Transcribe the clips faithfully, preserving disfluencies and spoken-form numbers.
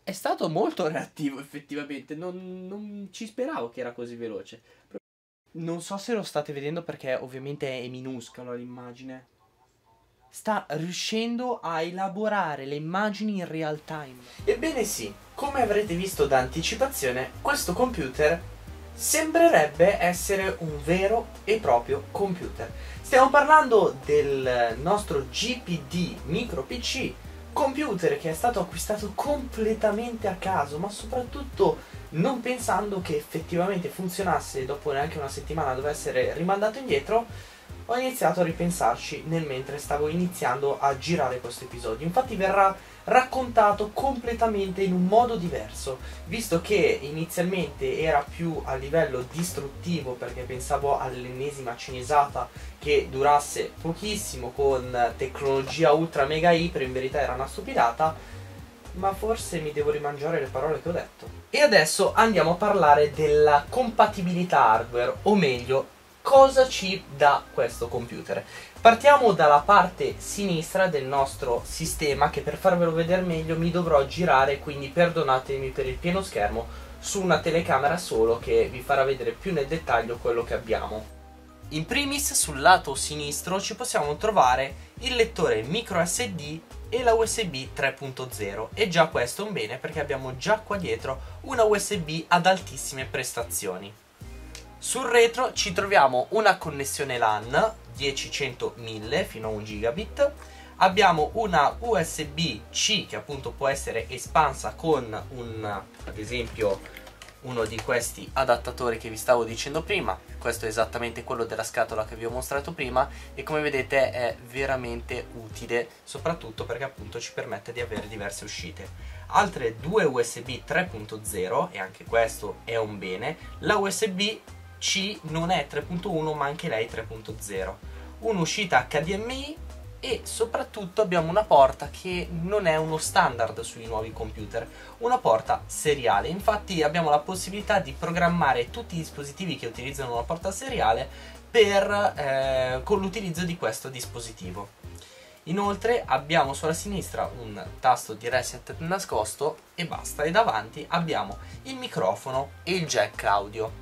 è stato molto reattivo effettivamente, non, non ci speravo che era così veloce. Non so se lo state vedendo perché ovviamente è minuscola l'immagine. Sta riuscendo a elaborare le immagini in real time. Ebbene sì, come avrete visto da anticipazione, questo computer sembrerebbe essere un vero e proprio computer. Stiamo parlando del nostro G P D micro P C, computer che è stato acquistato completamente a caso, ma soprattutto non pensando che effettivamente funzionasse. Dopo neanche una settimana doveva essere rimandato indietro. Ho iniziato a ripensarci nel mentre stavo iniziando a girare questo episodio. Infatti verrà raccontato completamente in un modo diverso, visto che inizialmente era più a livello distruttivo perché pensavo all'ennesima cinesata che durasse pochissimo con tecnologia ultra mega iper, in verità era una stupidata, ma forse mi devo rimangiare le parole che ho detto. E adesso andiamo a parlare della compatibilità hardware, o meglio, cosa ci dà questo computer. Partiamo dalla parte sinistra del nostro sistema, che per farvelo vedere meglio mi dovrò girare, quindi perdonatemi per il pieno schermo, su una telecamera solo che vi farà vedere più nel dettaglio quello che abbiamo. In primis sul lato sinistro ci possiamo trovare il lettore micro S D e la U S B tre punto zero, e già questo è un bene perché abbiamo già qua dietro una U S B ad altissime prestazioni. Sul retro ci troviamo una connessione LAN dieci cento mille fino a un gigabit, abbiamo una U S B C che appunto può essere espansa con un, ad esempio, uno di questi adattatori che vi stavo dicendo prima. Questo è esattamente quello della scatola che vi ho mostrato prima e come vedete è veramente utile, soprattutto perché appunto ci permette di avere diverse uscite. Altre due U S B tre punto zero, e anche questo è un bene. La U S B C non è tre punto uno ma anche lei tre punto zero, un'uscita H D M I e soprattutto abbiamo una porta che non è uno standard sui nuovi computer, una porta seriale. Infatti abbiamo la possibilità di programmare tutti i dispositivi che utilizzano una porta seriale per, eh, con l'utilizzo di questo dispositivo. Inoltre abbiamo sulla sinistra un tasto di reset nascosto e basta, e davanti abbiamo il microfono e il jack audio.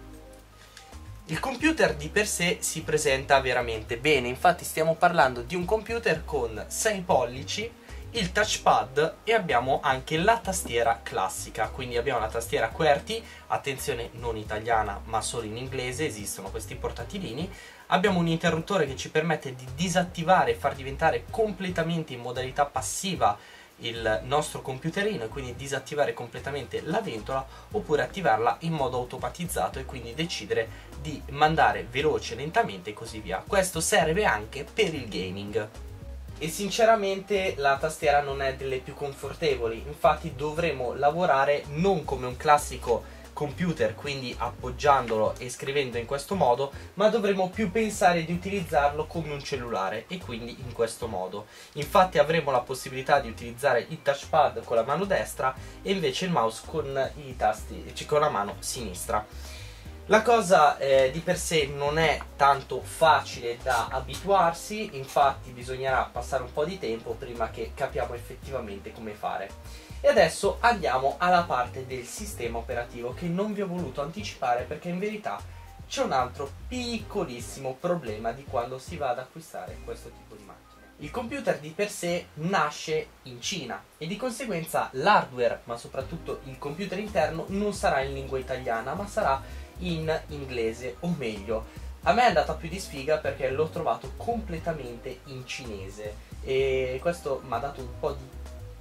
Il computer di per sé si presenta veramente bene, infatti stiamo parlando di un computer con sei pollici, il touchpad e abbiamo anche la tastiera classica, quindi abbiamo la tastiera QWERTY, attenzione non italiana ma solo in inglese, esistono questi portatilini, abbiamo un interruttore che ci permette di disattivare e far diventare completamente in modalità passiva il nostro computerino e quindi disattivare completamente la ventola, oppure attivarla in modo automatizzato e quindi decidere di mandare veloce, lentamente e così via. Questo serve anche per il gaming. E sinceramente la tastiera non è delle più confortevoli, infatti dovremo lavorare non come un classico computer, quindi appoggiandolo e scrivendo in questo modo, ma dovremo più pensare di utilizzarlo come un cellulare e quindi in questo modo. Infatti avremo la possibilità di utilizzare il touchpad con la mano destra e invece il mouse con i tasti, cioè con la mano sinistra. La cosa eh, di per sé non è tanto facile da abituarsi, infatti bisognerà passare un po' di tempo prima che capiamo effettivamente come fare. E adesso andiamo alla parte del sistema operativo che non vi ho voluto anticipare perché in verità c'è un altro piccolissimo problema di quando si va ad acquistare questo tipo di macchine. Il computer di per sé nasce in Cina e di conseguenza l'hardware, ma soprattutto il computer interno, non sarà in lingua italiana ma sarà in inglese, o meglio, a me è andata più di sfiga perché l'ho trovato completamente in cinese e questo mi ha dato un po' di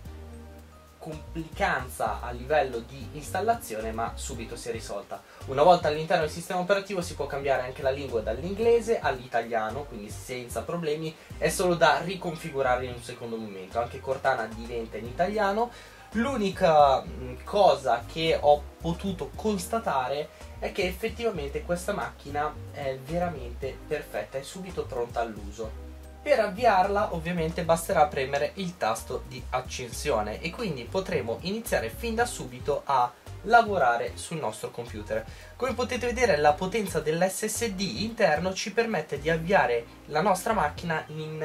complicanza a livello di installazione, ma subito si è risolta. Una volta all'interno del sistema operativo si può cambiare anche la lingua dall'inglese all'italiano, quindi senza problemi, è solo da riconfigurare in un secondo momento. Anche Cortana diventa in italiano. L'unica cosa che ho potuto constatare è che effettivamente questa macchina è veramente perfetta, è subito pronta all'uso. Per avviarla ovviamente basterà premere il tasto di accensione e quindi potremo iniziare fin da subito a lavorare sul nostro computer. Come potete vedere, la potenza dell'esse esse di interno ci permette di avviare la nostra macchina in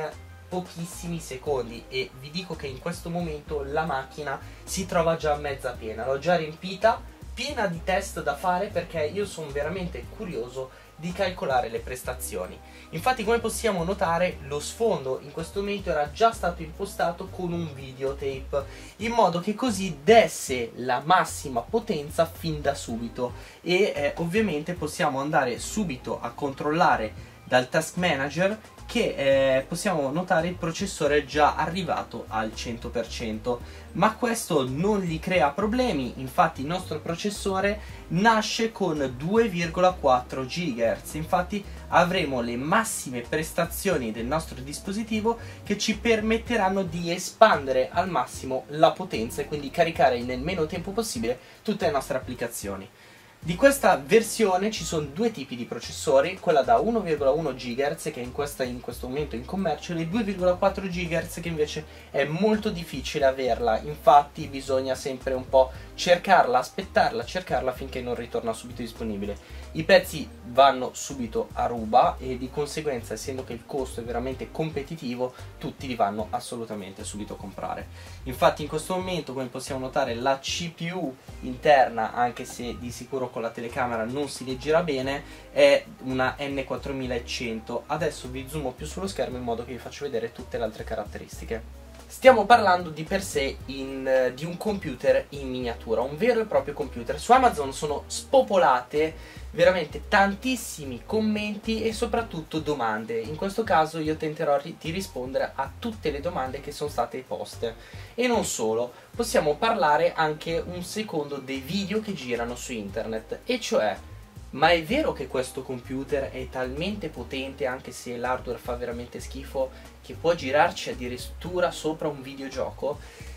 pochissimi secondi, e vi dico che in questo momento la macchina si trova già mezza piena, l'ho già riempita, piena di test da fare, perché io sono veramente curioso di calcolare le prestazioni. Infatti, come possiamo notare, lo sfondo in questo momento era già stato impostato con un videotape, in modo che così desse la massima potenza fin da subito, e eh, ovviamente possiamo andare subito a controllare dal task manager che eh, possiamo notare il processore già arrivato al cento per cento, ma questo non gli crea problemi. Infatti il nostro processore nasce con due virgola quattro gigahertz, infatti avremo le massime prestazioni del nostro dispositivo che ci permetteranno di espandere al massimo la potenza e quindi caricare nel meno tempo possibile tutte le nostre applicazioni. Di questa versione ci sono due tipi di processori, quella da uno virgola uno gigahertz che in, questa, in questo momento è in commercio, e due virgola quattro gigahertz che invece è molto difficile averla, infatti bisogna sempre un po' cercarla, aspettarla, cercarla finché non ritorna subito disponibile. I prezzi vanno subito a ruba e di conseguenza, essendo che il costo è veramente competitivo, tutti li vanno assolutamente subito a comprare. Infatti in questo momento, come possiamo notare, la C P U interna, anche se di sicuro con la telecamera non si leggerà bene, è una N quattromilacento. Adesso vi zoomo più sullo schermo in modo che vi faccio vedere tutte le altre caratteristiche. Stiamo parlando di per sé in, di un computer in miniatura, un vero e proprio computer. Su Amazon sono spopolate veramente tantissimi commenti e soprattutto domande. In questo caso io tenterò di rispondere a tutte le domande che sono state poste. E non solo, possiamo parlare anche un secondo dei video che girano su internet, e cioè: ma è vero che questo computer è talmente potente, anche se l'hardware fa veramente schifo, che può girarci addirittura sopra un videogioco?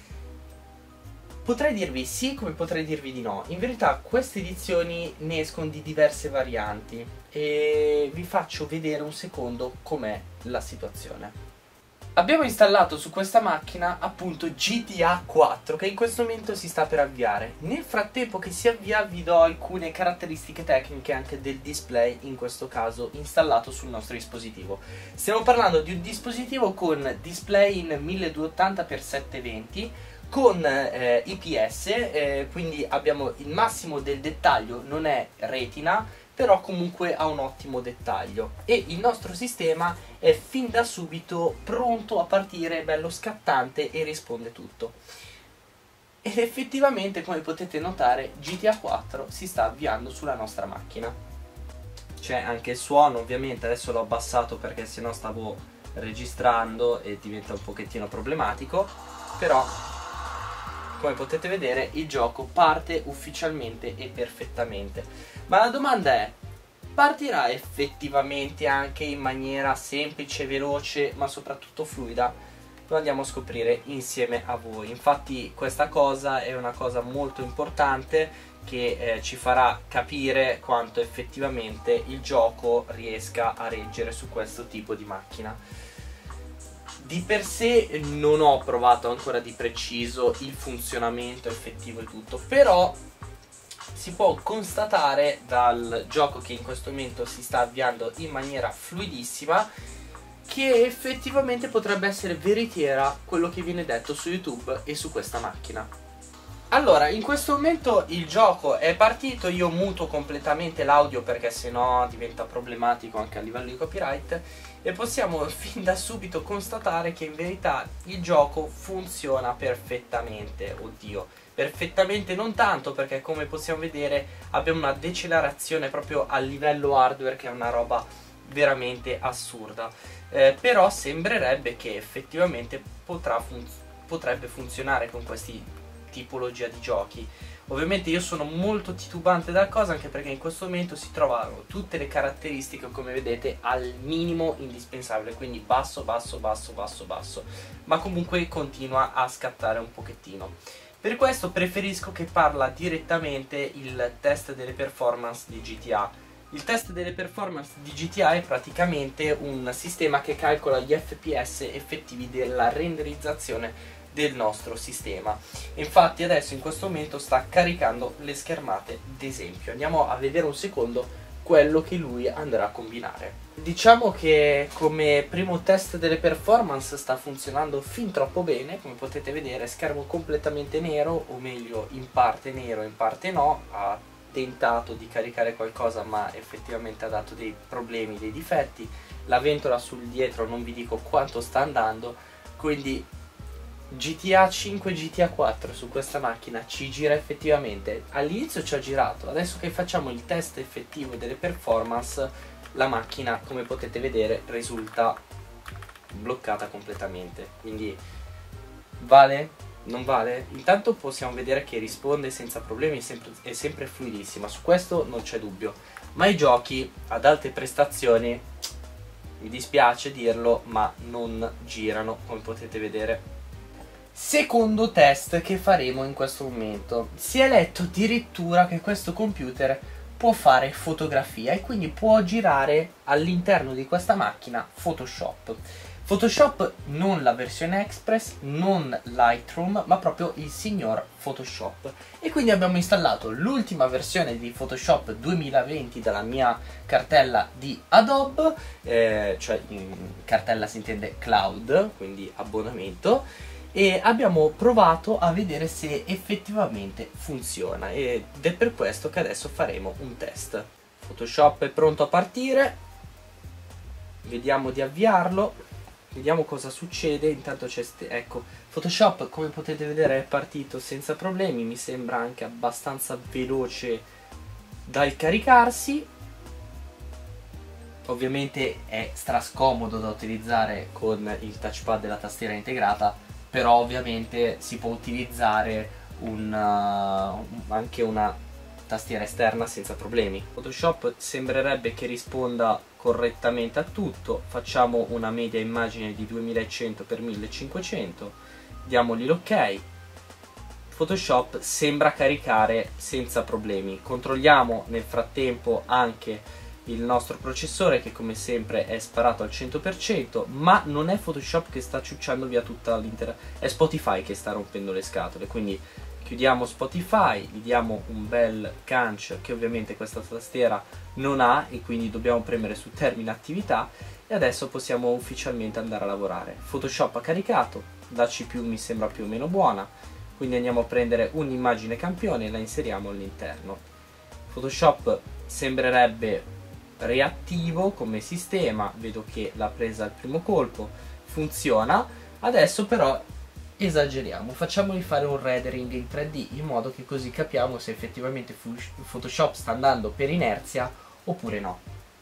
Potrei dirvi sì, come potrei dirvi di no. In verità queste edizioni ne escono di diverse varianti e vi faccio vedere un secondo com'è la situazione. Abbiamo installato su questa macchina appunto G T A quattro, che in questo momento si sta per avviare. Nel frattempo che si avvia vi do alcune caratteristiche tecniche anche del display, in questo caso installato sul nostro dispositivo. Stiamo parlando di un dispositivo con display in milleduecentottanta per settecentoventi, con eh, I P S, eh, quindi abbiamo il massimo del dettaglio, non è retina, però comunque ha un ottimo dettaglio, e il nostro sistema è fin da subito pronto a partire, bello scattante, e risponde tutto. Ed effettivamente, come potete notare, G T A quattro si sta avviando sulla nostra macchina. C'è anche il suono, ovviamente adesso l'ho abbassato perché sennò stavo registrando e diventa un pochettino problematico, però come potete vedere il gioco parte ufficialmente e perfettamente. Ma la domanda è: partirà effettivamente anche in maniera semplice, veloce, ma soprattutto fluida? Lo andiamo a scoprire insieme a voi. Infatti questa cosa è una cosa molto importante che eh, ci farà capire quanto effettivamente il gioco riesca a reggere su questo tipo di macchina. Di per sé non ho provato ancora di preciso il funzionamento effettivo e tutto, però si può constatare dal gioco, che in questo momento si sta avviando in maniera fluidissima, che effettivamente potrebbe essere veritiera quello che viene detto su YouTube e su questa macchina. Allora, in questo momento il gioco è partito, io muto completamente l'audio perché sennò diventa problematico anche a livello di copyright, e possiamo fin da subito constatare che in verità il gioco funziona perfettamente. Oddio, perfettamente non tanto, perché come possiamo vedere abbiamo una decelerazione proprio a livello hardware che è una roba veramente assurda, eh, però sembrerebbe che effettivamente potrà fun- potrebbe funzionare con questi tipologia di giochi. Ovviamente io sono molto titubante dalla cosa, anche perché in questo momento si trovano tutte le caratteristiche, come vedete, al minimo indispensabile, quindi basso, basso, basso, basso, basso, ma comunque continua a scattare un pochettino. Per questo preferisco che parla direttamente il test delle performance di G T A. Il test delle performance di G T A è praticamente un sistema che calcola gli F P S effettivi della renderizzazione del nostro sistema. Infatti adesso in questo momento sta caricando le schermate d'esempio. Andiamo a vedere un secondo quello che lui andrà a combinare. Diciamo che come primo test delle performance sta funzionando fin troppo bene. Come potete vedere, schermo completamente nero, o meglio in parte nero in parte no. Ha tentato di caricare qualcosa ma effettivamente ha dato dei problemi, dei difetti. La ventola sul dietro non vi dico quanto sta andando, quindi G T A cinque e G T A quattro su questa macchina ci gira effettivamente. All'inizio ci ha girato, adesso che facciamo il test effettivo delle performance la macchina, come potete vedere, risulta bloccata completamente. Quindi vale? Non vale? Intanto possiamo vedere che risponde senza problemi, è sempre, è sempre fluidissima, su questo non c'è dubbio. Ma i giochi ad alte prestazioni, mi dispiace dirlo, ma non girano, come potete vedere. Secondo test che faremo in questo momento. Si è letto addirittura che questo computer può fare fotografia e quindi può girare all'interno di questa macchina Photoshop. Photoshop non la versione Express, non Lightroom, ma proprio il signor Photoshop. E quindi abbiamo installato l'ultima versione di Photoshop duemilaventi dalla mia cartella di Adobe, eh, cioè in cartella si intende cloud, quindi abbonamento, e abbiamo provato a vedere se effettivamente funziona, ed è per questo che adesso faremo un test. Photoshop è pronto a partire, vediamo di avviarlo, vediamo cosa succede. Intanto c'è, ecco, Photoshop come potete vedere è partito senza problemi, mi sembra anche abbastanza veloce dal caricarsi. Ovviamente è strascomodo da utilizzare con il touchpad e la tastiera integrata, però ovviamente si può utilizzare un, uh, anche una tastiera esterna senza problemi. Photoshop sembrerebbe che risponda correttamente a tutto. Facciamo una media immagine di duemilacento per millecinquecento, diamogli l'ok. Photoshop sembra caricare senza problemi. Controlliamo nel frattempo anche il nostro processore, che come sempre è sparato al cento per cento, ma non è Photoshop che sta ciucciando via tutta l'intera, è Spotify che sta rompendo le scatole. Quindi chiudiamo Spotify, gli diamo un bel canc che ovviamente questa tastiera non ha, e quindi dobbiamo premere su termina attività, e adesso possiamo ufficialmente andare a lavorare. Photoshop ha caricato, la C P U mi sembra più o meno buona, quindi andiamo a prendere un'immagine campione e la inseriamo all'interno. Photoshop sembrerebbe reattivo come sistema, vedo che l'ha presa al primo colpo, funziona. Adesso però esageriamo, facciamogli fare un rendering in tre D, in modo che così capiamo se effettivamente Photoshop sta andando per inerzia oppure no.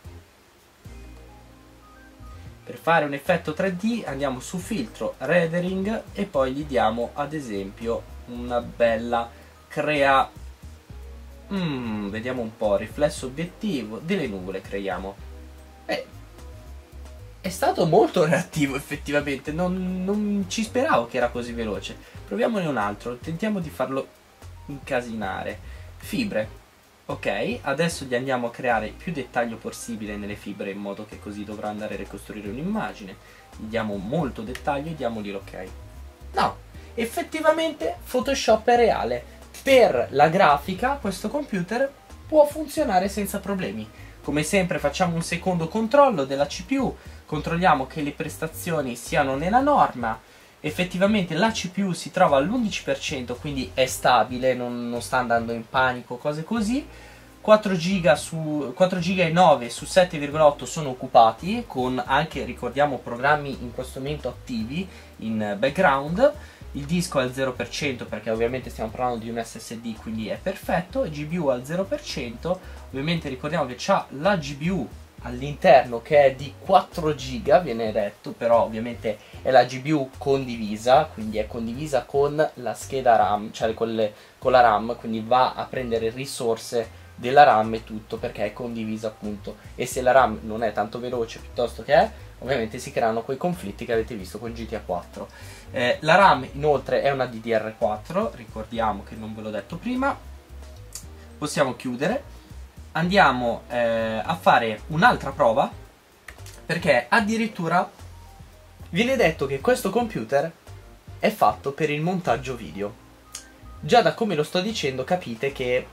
Per fare un effetto tre D andiamo su filtro, rendering, e poi gli diamo ad esempio una bella crea. Mm, vediamo un po', riflesso obiettivo, delle nuvole creiamo. Eh, è stato molto reattivo effettivamente, non, non ci speravo che era così veloce. Proviamone un altro, tentiamo di farlo incasinare. Fibre, ok, adesso gli andiamo a creare più dettaglio possibile nelle fibre, in modo che così dovrà andare a ricostruire un'immagine. Gli diamo molto dettaglio e diamogli l'ok. No, effettivamente Photoshop è reale. Per la grafica questo computer può funzionare senza problemi. Come sempre facciamo un secondo controllo della C P U, controlliamo che le prestazioni siano nella norma. Effettivamente la C P U si trova all'undici per cento, quindi è stabile, non, non sta andando in panico, cose così. quattro giga su quattro virgola nove su sette virgola otto sono occupati, con anche, ricordiamo, programmi in questo momento attivi in background. Il disco è al zero per cento perché ovviamente stiamo parlando di un S S D, quindi è perfetto. G P U al zero per cento, ovviamente ricordiamo che c'ha la G P U all'interno che è di quattro giga, viene detto, però ovviamente è la G P U condivisa, quindi è condivisa con la scheda RAM, cioè con, le, con la RAM, quindi va a prendere risorse della RAM e tutto, perché è condivisa appunto. E se la RAM non è tanto veloce piuttosto che è, ovviamente si creano quei conflitti che avete visto con G T A quattro. Eh, la RAM inoltre è una D D R quattro, ricordiamo che non ve l'ho detto prima. Possiamo chiudere, andiamo eh, a fare un'altra prova, perché addirittura viene detto che questo computer è fatto per il montaggio video. Già da come lo sto dicendo capite che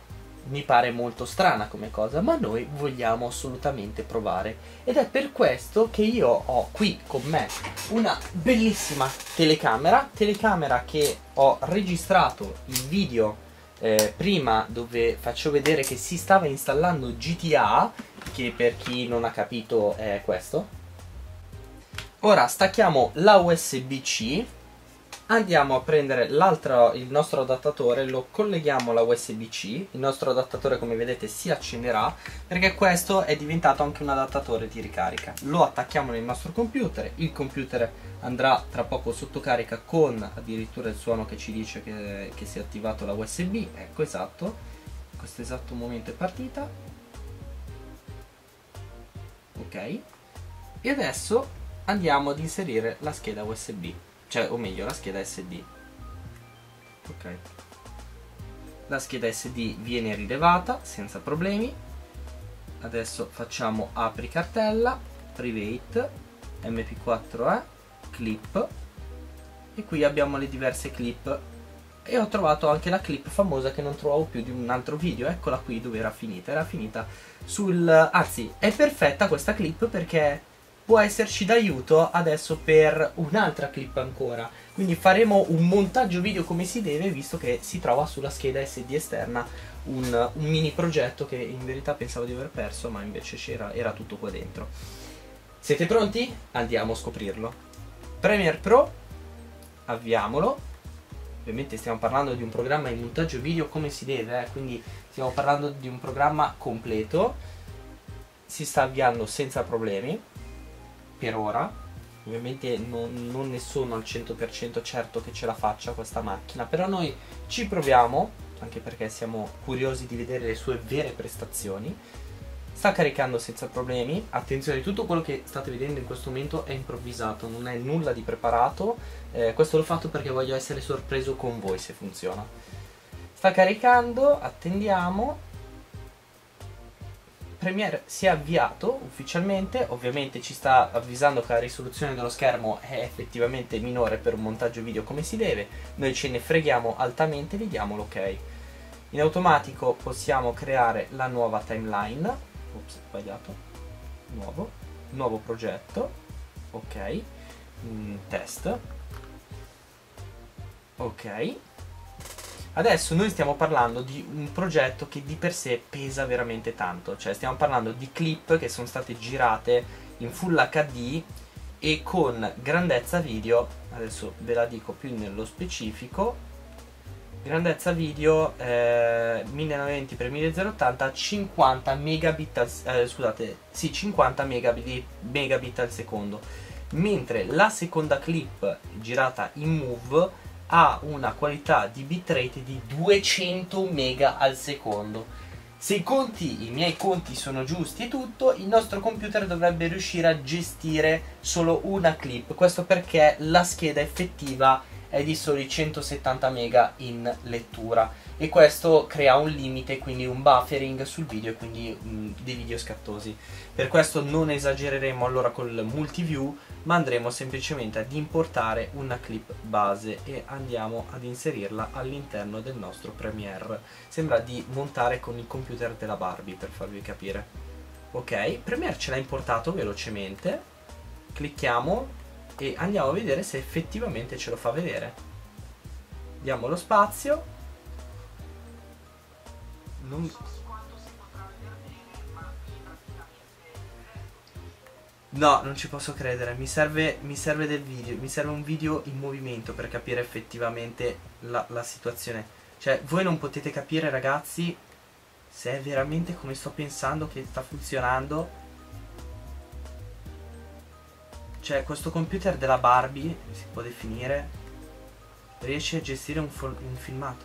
mi pare molto strana come cosa, ma noi vogliamo assolutamente provare. Ed è per questo che io ho qui con me una bellissima telecamera, telecamera che ho registrato il video eh, prima, dove faccio vedere che si stava installando G T A, che per chi non ha capito è questo. Ora stacchiamo la U S B C, andiamo a prendere l'altro, il nostro adattatore, lo colleghiamo alla U S B C, il nostro adattatore come vedete si accenderà perché questo è diventato anche un adattatore di ricarica. Lo attacchiamo nel nostro computer, il computer andrà tra poco sotto carica con addirittura il suono che ci dice che, che si è attivato la U S B, ecco esatto, in questo esatto momento è partita. Ok, e adesso andiamo ad inserire la scheda U S B, cioè o meglio la scheda S D. Ok, la scheda S D viene rilevata senza problemi. Adesso facciamo apri cartella, private, M P quattro E, clip, e qui abbiamo le diverse clip e ho trovato anche la clip famosa che non trovavo più di un altro video. Eccola qui dove era finita, era finita sul, anzi è perfetta questa clip perché può esserci d'aiuto adesso per un'altra clip ancora, quindi faremo un montaggio video come si deve, visto che si trova sulla scheda S D esterna un, un mini progetto che in verità pensavo di aver perso, ma invece c'era, era tutto qua dentro. Siete pronti? Andiamo a scoprirlo. Premiere Pro, avviamolo. Ovviamente stiamo parlando di un programma di montaggio video come si deve, eh? Quindi stiamo parlando di un programma completo. Si sta avviando senza problemi per ora. Ovviamente non, non ne sono al cento per cento certo che ce la faccia questa macchina, però noi ci proviamo, anche perché siamo curiosi di vedere le sue vere prestazioni. Sta caricando senza problemi. Attenzione, tutto quello che state vedendo in questo momento è improvvisato, non è nulla di preparato, eh, questo l'ho fatto perché voglio essere sorpreso con voi se funziona. Sta caricando, attendiamo. Premiere si è avviato ufficialmente, ovviamente ci sta avvisando che la risoluzione dello schermo è effettivamente minore per un montaggio video come si deve. Noi ce ne freghiamo altamente, gli diamo l'ok. In automatico possiamo creare la nuova timeline. Ops, sbagliato. Nuovo, nuovo progetto. Ok, mm, test. Ok. Adesso noi stiamo parlando di un progetto che di per sé pesa veramente tanto, cioè stiamo parlando di clip che sono state girate in Full H D e con grandezza video, adesso ve la dico più nello specifico, grandezza video eh, mille novecentoventi per mille zero ottanta, cinquanta megabit al, eh, scusate, sì, cinquanta megabit, megabit al secondo, mentre la seconda clip girata in Move ha una qualità di bitrate di duecento mega al secondo. Se i conti, i miei conti sono giusti e tutto, il nostro computer dovrebbe riuscire a gestire solo una clip. Questo perché la scheda effettiva è di soli centosettanta mega in lettura e questo crea un limite, quindi un buffering sul video e quindi mh, dei video scattosi. Per questo non esagereremo allora col multiview, ma andremo semplicemente ad importare una clip base e andiamo ad inserirla all'interno del nostro Premiere. Sembra di montare con il computer della Barbie, per farvi capire. Ok, Premiere ce l'ha importato velocemente, clicchiamo e andiamo a vedere se effettivamente ce lo fa vedere. Diamo lo spazio. Non... No, non ci posso credere, mi serve, mi serve del video, mi serve un video in movimento per capire effettivamente la, la situazione. Cioè, voi non potete capire, ragazzi, se è veramente come sto pensando che sta funzionando. Cioè, questo computer della Barbie, si può definire, riesce a gestire un, un filmato.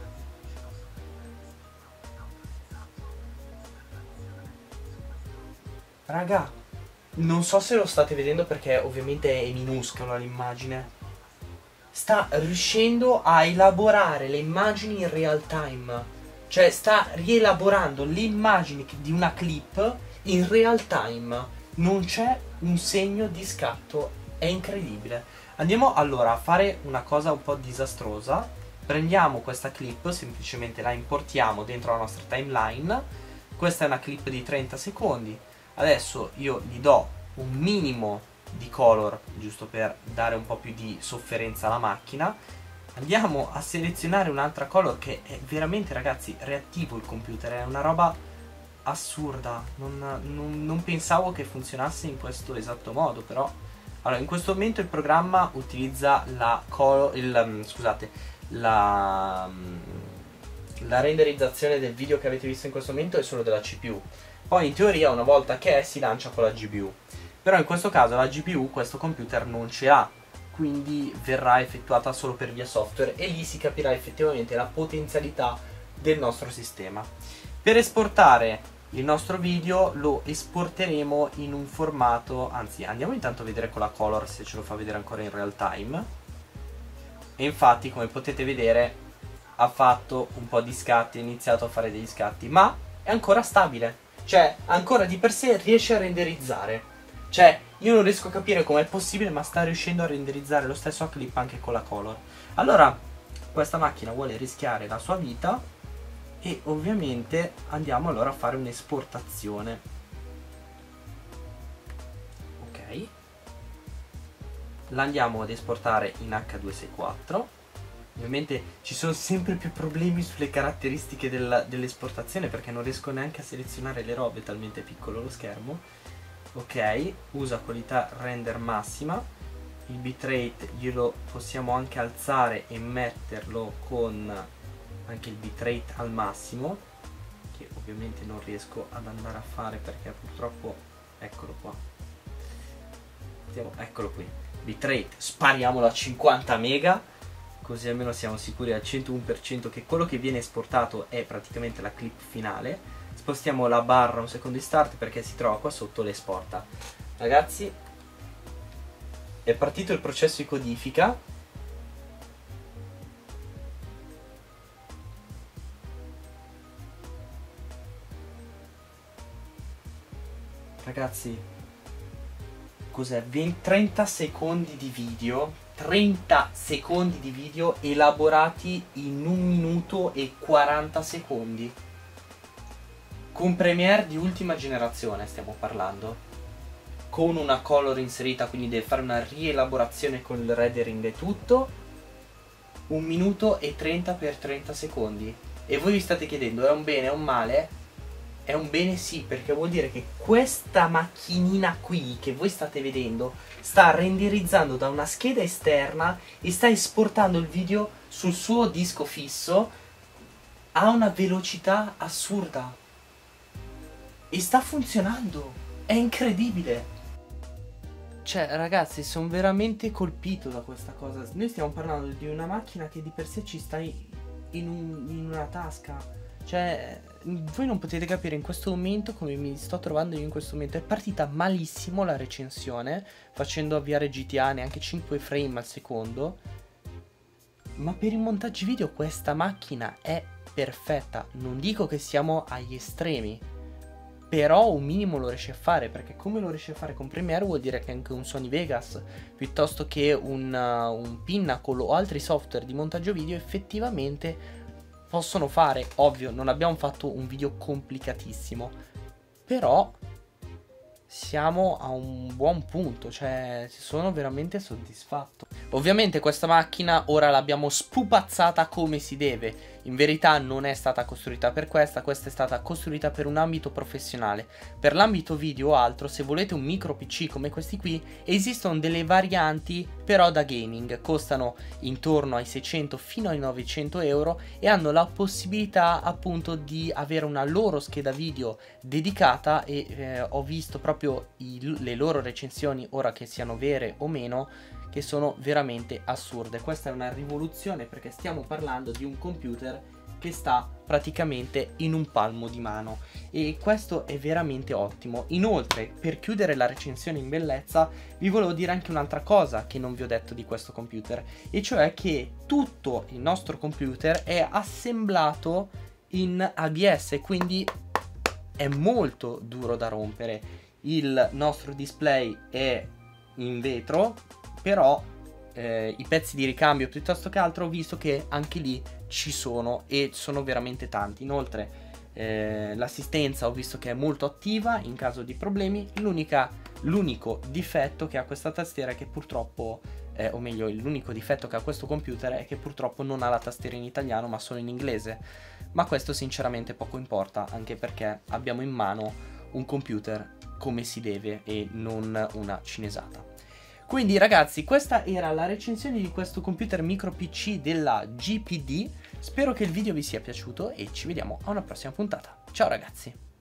Raga, non so se lo state vedendo perché ovviamente è minuscola l'immagine. Sta riuscendo a elaborare le immagini in real time. Cioè sta rielaborando le immagini di una clip in real time. Non c'è un segno di scatto. È incredibile. Andiamo allora a fare una cosa un po' disastrosa. prendiamo questa clip, semplicemente la importiamo dentro la nostra timeline. Questa è una clip di trenta secondi. Adesso io gli do un minimo di color, giusto per dare un po' più di sofferenza alla macchina. Andiamo a selezionare un'altra color che è veramente, ragazzi, reattivo il computer, è una roba assurda. Non, non, non pensavo che funzionasse in questo esatto modo, però... Allora, in questo momento il programma utilizza la color... Il, scusate, la... la renderizzazione del video che avete visto in questo momento è solo della C P U. Poi in teoria una volta che è si lancia con la G P U. Però in questo caso la G P U questo computer non ce l'ha, quindi verrà effettuata solo per via software e lì si capirà effettivamente la potenzialità del nostro sistema. Per esportare il nostro video lo esporteremo in un formato, anzi andiamo intanto a vedere con la color se ce lo fa vedere ancora in real time. E infatti, come potete vedere, ha fatto un po' di scatti, ha iniziato a fare degli scatti, ma è ancora stabile, cioè ancora di per sé riesce a renderizzare. Cioè io non riesco a capire com'è possibile, ma sta riuscendo a renderizzare lo stesso a clip anche con la color. Allora questa macchina vuole rischiare la sua vita e ovviamente andiamo allora a fare un'esportazione. Ok, la andiamo ad esportare in H duecentosessantaquattro. Ovviamente ci sono sempre più problemi sulle caratteristiche del, dell'esportazione, perché non riesco neanche a selezionare le robe, talmente piccolo lo schermo. Ok, usa qualità render massima. Il bitrate glielo possiamo anche alzare e metterlo con anche il bitrate al massimo, che ovviamente non riesco ad andare a fare perché purtroppo, eccolo qua, Andiamo, eccolo qui, bitrate spariamolo a cinquanta mega, così almeno siamo sicuri al centouno per cento che quello che viene esportato è praticamente la clip finale. Spostiamo la barra un secondo di start perché si trova qua sotto l'esporta. Ragazzi, è partito il processo di codifica. Ragazzi, cos'è? trenta secondi di video, trenta secondi di video elaborati in un minuto e quaranta secondi. Con Premiere di ultima generazione stiamo parlando, con una color inserita, quindi deve fare una rielaborazione con il rendering e tutto. Un minuto e trenta per trenta secondi. E voi vi state chiedendo, è un bene, è un male? È un bene sì, perché vuol dire che questa macchinina qui che voi state vedendo sta renderizzando da una scheda esterna e sta esportando il video sul suo disco fisso a una velocità assurda. E sta funzionando, è incredibile. Cioè ragazzi, sono veramente colpito da questa cosa. Noi stiamo parlando di una macchina che di per sé ci sta in, un, in una tasca. Cioè voi non potete capire in questo momento come mi sto trovando io in questo momento. È partita malissimo la recensione, facendo avviare G T A neanche cinque frame al secondo, ma per i montaggi video questa macchina è perfetta. Non dico che siamo agli estremi, però un minimo lo riesce a fare, perché come lo riesce a fare con Premiere vuol dire che anche un Sony Vegas, piuttosto che un, uh, un Pinnacle o altri software di montaggio video effettivamente possono fare. Ovvio, non abbiamo fatto un video complicatissimo, però siamo a un buon punto, cioè sono veramente soddisfatto. Ovviamente questa macchina ora l'abbiamo spupazzata come si deve. In verità non è stata costruita per questa, questa è stata costruita per un ambito professionale. Per l'ambito video o altro, se volete un micro P C come questi qui, esistono delle varianti però da gaming, costano intorno ai seicento fino ai novecento euro e hanno la possibilità appunto di avere una loro scheda video dedicata e eh, ho visto proprio i, le loro recensioni, ora che siano vere o meno, che sono veramente assurde. Questa è una rivoluzione perché stiamo parlando di un computer che sta praticamente in un palmo di mano e questo è veramente ottimo. Inoltre, per chiudere la recensione in bellezza, vi volevo dire anche un'altra cosa che non vi ho detto di questo computer, e cioè che tutto il nostro computer è assemblato in A B S, quindi è molto duro da rompere. Il nostro display è in vetro, però eh, i pezzi di ricambio piuttosto che altro, ho visto che anche lì ci sono e sono veramente tanti. Inoltre eh, l'assistenza ho visto che è molto attiva in caso di problemi. L'unica, l'unico difetto che ha questa tastiera è che purtroppo, eh, o meglio l'unico difetto che ha questo computer è che purtroppo non ha la tastiera in italiano ma solo in inglese, ma questo sinceramente poco importa, anche perché abbiamo in mano un computer come si deve e non una cinesata. Quindi ragazzi, questa era la recensione di questo computer micro P C della G P D. Spero che il video vi sia piaciuto e ci vediamo a una prossima puntata. Ciao ragazzi!